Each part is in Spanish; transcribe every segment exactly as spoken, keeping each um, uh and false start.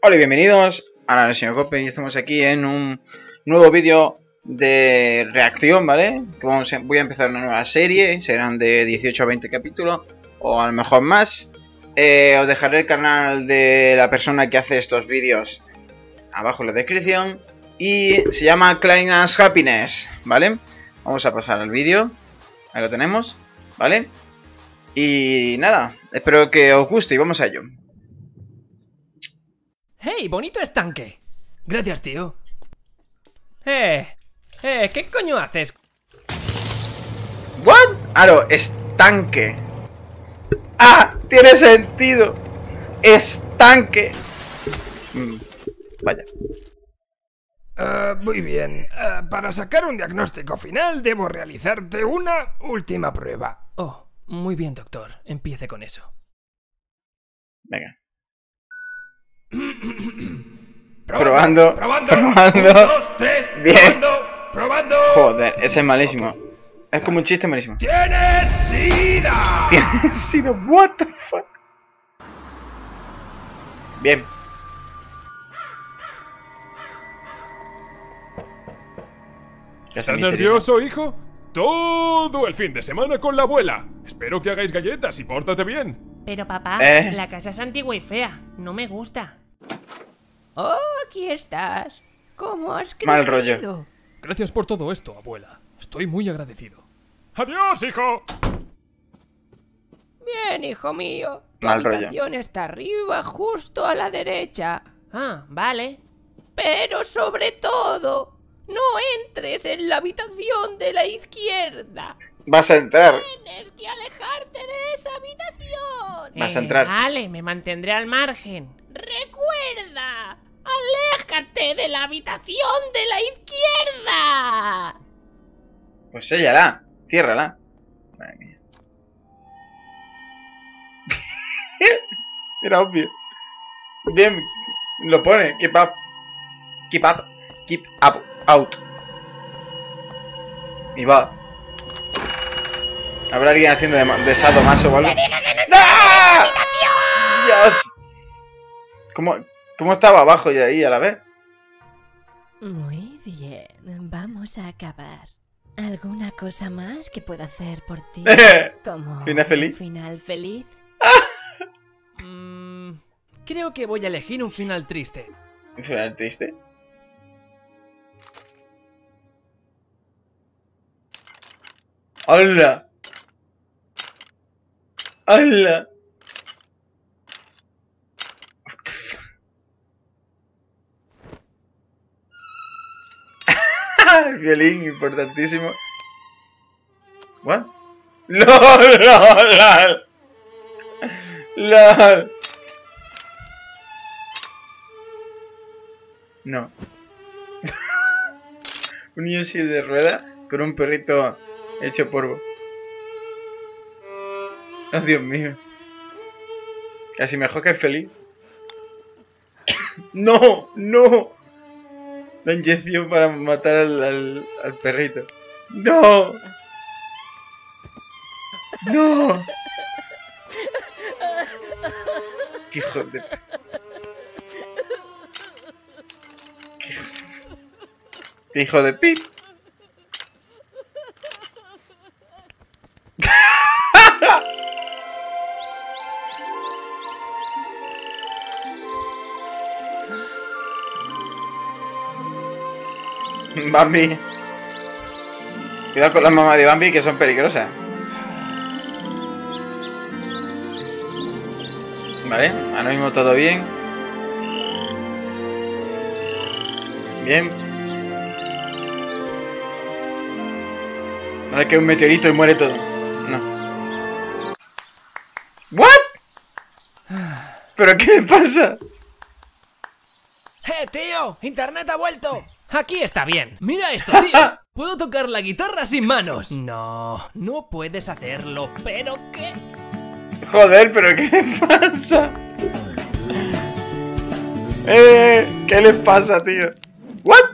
Hola y bienvenidos a la Señor Cope y estamos aquí en un nuevo vídeo de reacción, ¿vale? Que vamos a, voy a empezar una nueva serie, serán de dieciocho a veinte capítulos o a lo mejor más. Eh, os dejaré el canal de la persona que hace estos vídeos abajo en la descripción y se llama Klein's Happiness, ¿vale? Vamos a pasar al vídeo, ahí lo tenemos, ¿vale? Y nada, espero que os guste y vamos a ello. ¡Hey, bonito estanque! Gracias, tío. Eh, eh, ¿qué coño haces? ¿What? Claro, estanque. ¡Ah! Tiene sentido. Estanque. Mm, vaya. Uh, muy bien. Uh, para sacar un diagnóstico final debo realizarte una última prueba. Oh, muy bien, doctor. Empiece con eso. Venga. Probando, Probando, probando, probando. Un, dos, tres, Bien. probando, probando. Joder, ese es malísimo. Es como un chiste malísimo. ¡Tienes sida! Tienes sido. What the fuck. Bien. ¿Estás nervioso, hijo? Todo el fin de semana con la abuela. Espero que hagáis galletas y pórtate bien. Pero papá, ¿Eh? la casa es antigua y fea. No me gusta. Oh, aquí estás. ¿Cómo has crecido? Mal rollo. Gracias por todo esto, abuela. Estoy muy agradecido. ¡Adiós, hijo! Bien, hijo mío. Tu Mal rollo. habitación está arriba, justo a la derecha. Ah, vale. Pero sobre todo, no entres en la habitación de la izquierda. Vas a entrar. Tienes que alejarte de esa habitación. Vas a Eh, entrar. Vale, me mantendré al margen. Recuerda, aléjate de la habitación de la izquierda. Pues séllala. Ciérrala. Madre mía. Era obvio. Bien. Lo pone. Keep up. Keep up. Keep up. Out. Y va. ¿Habrá alguien haciendo de, de sadomaso o algo? ¡Ah! ¡Dios! ¿Cómo, ¿Cómo estaba abajo y ahí a la vez? Muy bien, vamos a acabar. ¿Alguna cosa más que pueda hacer por ti? Como ¿Final feliz? un final feliz. Mm, creo que voy a elegir un final triste. ¿Un final triste? ¡Hola! ¡Hola! Violín, importantísimo. ¿What? ¡Lol! ¡Lol! ¡Lol! No. Un niño en silla de ruedas con un perrito hecho polvo. Oh, Dios mío. Casi mejor que el feliz. ¡No! ¡No! La inyección para matar al, al, al perrito. ¡No! ¡No! ¡Qué hijo de... ¡Qué hijo de... ¡Qué hijo de pip! Bambi. Cuidado con las mamás de Bambi que son peligrosas. Vale, ahora mismo todo bien. Bien. Ahora que un meteorito y muere todo. No. ¿What? ¿Pero qué le pasa? ¡Eh, tío! ¡Internet ha vuelto! Aquí está bien. Mira esto, tío. Puedo tocar la guitarra sin manos. No, no puedes hacerlo. ¿Pero qué? Joder, ¿pero qué le pasa? Eh, ¿qué les pasa, tío? ¿What?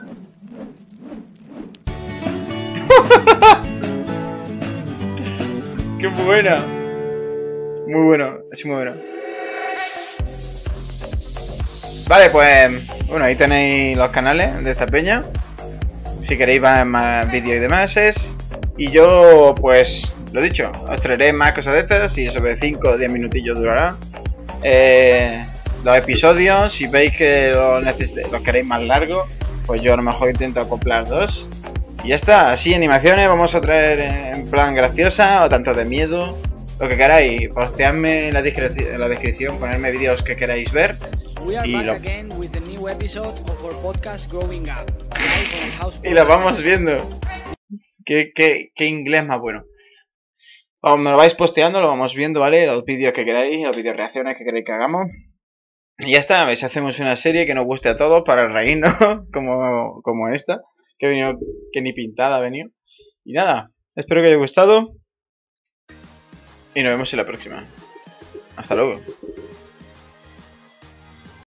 ¡Qué buena! Muy bueno, es muy bueno. Vale, pues bueno, ahí tenéis los canales de esta peña. Si queréis ver más vídeos y demás es. Y yo, pues, lo dicho, os traeré más cosas de estas. Y sobre cinco o diez minutillos durará. Eh, los episodios, si veis que los, los queréis más largos, pues yo a lo mejor intento acoplar dos. Y ya está, así animaciones vamos a traer en plan graciosa o tanto de miedo. Lo que queráis, posteadme en la, en la descripción, ponerme vídeos que queráis ver. Y lo... y lo vamos viendo. ¿Qué, qué, qué inglés más bueno. Vamos, me lo vais posteando, lo vamos viendo, ¿vale? Los vídeos que queráis, los vídeos reacciones que queréis que hagamos. Y ya está, a ver si hacemos una serie que nos guste a todos para reírnos, como, como esta. Que, ha venido, que ni pintada ha venido. Y nada, espero que haya gustado. Y nos vemos en la próxima. Hasta luego.